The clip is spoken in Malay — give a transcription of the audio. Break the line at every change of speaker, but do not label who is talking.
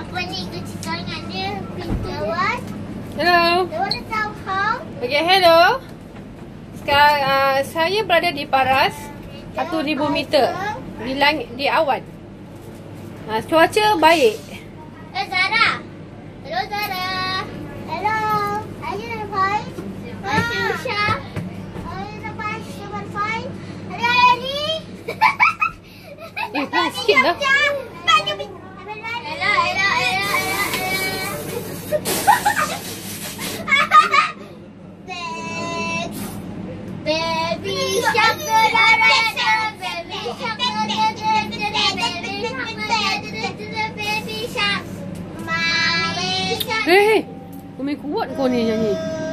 Apa ni kecil sangat dia? Kawan.
Hello.
They want to tell how?
Okay, hello. Sekarang saya berada di paras 1,000 meter di langit, di awan. Cuaca baik.
Zara. Hello Zara. Hello. Are you fine? Usha. Are you fine? Hello Annie.
Pelan sikit lah.
Baby shark, baby shark,
Hei, kau main kuat kau ni nyanyi.